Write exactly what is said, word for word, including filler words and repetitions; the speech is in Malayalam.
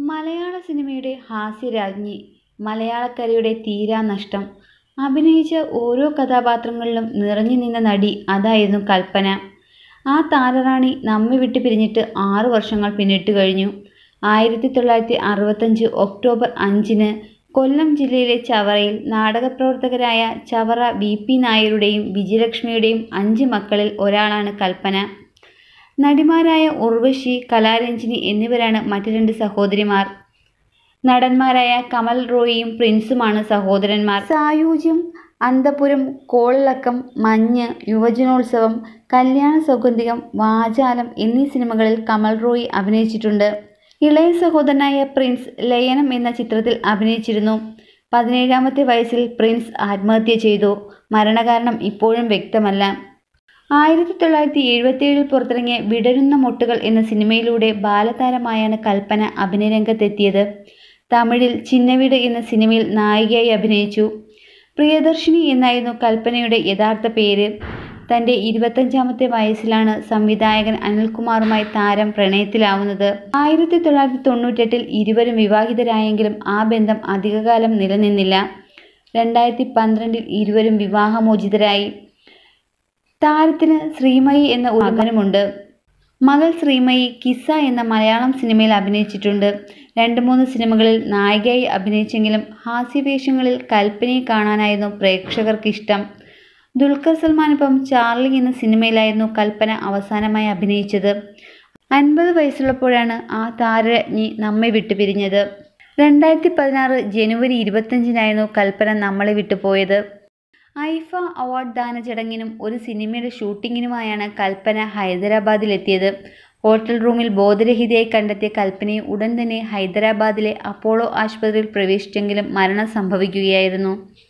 മലയാള സിനിമയുടെ ഹാസ്യരാജ്ഞി, മലയാളക്കരയുടെ തീരാനഷ്ടം. അഭിനയിച്ച ഓരോ കഥാപാത്രങ്ങളിലും നിറഞ്ഞു നിന്ന നടി അതായിരുന്നു കൽപ്പന. ആ താരറാണി നമ്മെ വിട്ട് പിരിഞ്ഞിട്ട് ആറു വർഷങ്ങൾ പിന്നിട്ട് കഴിഞ്ഞു. ആയിരത്തി തൊള്ളായിരത്തി അറുപത്തഞ്ച് ഒക്ടോബർ അഞ്ചിന് കൊല്ലം ജില്ലയിലെ ചവറയിൽ നാടകപ്രവർത്തകരായ ചവറ വി പി നായരുടെയും വിജയലക്ഷ്മിയുടെയും അഞ്ച് മക്കളിൽ ഒരാളാണ് കൽപ്പന. നടിമാരായ ഉർവശി, കലാരഞ്ജിനി എന്നിവരാണ് മറ്റ് രണ്ട് സഹോദരിമാർ. നടന്മാരായ കമൽ, റോയിയും പ്രിൻസുമാണ് സഹോദരന്മാർ. സായൂജ്യം, അന്തപുരം, കോളിളക്കം, മഞ്ഞ്, യുവജനോത്സവം, കല്യാണ, സൗഗന്ധികം, വാചാലം എന്നീ സിനിമകളിൽ കമൽ, റോയി അഭിനയിച്ചിട്ടുണ്ട്. ഇളയ സഹോദരനായ പ്രിൻസ് ലയനം എന്ന ചിത്രത്തിൽ അഭിനയിച്ചിരുന്നു. പതിനേഴാമത്തെ വയസ്സിൽ പ്രിൻസ് ആത്മഹത്യ ചെയ്തു. മരണകാരണം ഇപ്പോഴും വ്യക്തമല്ല. ആയിരത്തി തൊള്ളായിരത്തി എഴുപത്തിയേഴിൽ പുറത്തിറങ്ങിയ വിടരുന്ന മൊട്ടുകൾ എന്ന സിനിമയിലൂടെ ബാലതാരമായാണ് കൽപ്പന അഭിനയരംഗത്തെത്തിയത്. തമിഴിൽ ചിന്നവീട് എന്ന സിനിമയിൽ നായികയായി അഭിനയിച്ചു. പ്രിയദർശിനി എന്നായിരുന്നു കൽപ്പനയുടെ യഥാർത്ഥ പേര്. തൻ്റെ ഇരുപത്തഞ്ചാമത്തെ വയസ്സിലാണ് സംവിധായകൻ അനിൽ കുമാറുമായി താരം പ്രണയത്തിലാവുന്നത്. ആയിരത്തി തൊള്ളായിരത്തി തൊണ്ണൂറ്റെട്ടിൽ ഇരുവരും വിവാഹിതരായെങ്കിലും ആ ബന്ധം അധികകാലം നിലനിന്നില്ല. രണ്ടായിരത്തി പന്ത്രണ്ടിൽ ഇരുവരും വിവാഹമോചിതരായി. താരത്തിന് ശ്രീമയി എന്ന ഒരു മകനുമുണ്ട്. മകൾ ശ്രീമയി കിസ്സ എന്ന മലയാളം സിനിമയിൽ അഭിനയിച്ചിട്ടുണ്ട്. രണ്ട് മൂന്ന് സിനിമകളിൽ നായികയായി അഭിനയിച്ചെങ്കിലും ഹാസ്യവേഷങ്ങളിൽ കൽപ്പനയെ കാണാനായിരുന്നു പ്രേക്ഷകർക്കിഷ്ടം. ദുൽഖർ സൽമാനൊപ്പം ചാർലി എന്ന സിനിമയിലായിരുന്നു കൽപ്പന അവസാനമായി അഭിനയിച്ചത്. അൻപത് വയസ്സുള്ളപ്പോഴാണ് ആ താരരജ്ഞി നമ്മെ വിട്ടുപിരിഞ്ഞത്. രണ്ടായിരത്തി പതിനാറ് ജനുവരി ഇരുപത്തഞ്ചിനായിരുന്നു കൽപ്പന നമ്മളെ വിട്ടുപോയത്. ഐഫ അവാർഡ് ദാന ചടങ്ങിനും ഒരു സിനിമയുടെ ഷൂട്ടിങ്ങിനുമായാണ് കൽപ്പന ഹൈദരാബാദിലെത്തിയത്. ഹോട്ടൽ റൂമിൽ ബോധരഹിതയായി കണ്ടെത്തിയ കൽപ്പനയെ ഉടൻ തന്നെ ഹൈദരാബാദിലെ അപ്പോളോ ആശുപത്രിയിൽ പ്രവേശിച്ചെങ്കിലും മരണം സംഭവിക്കുകയായിരുന്നു.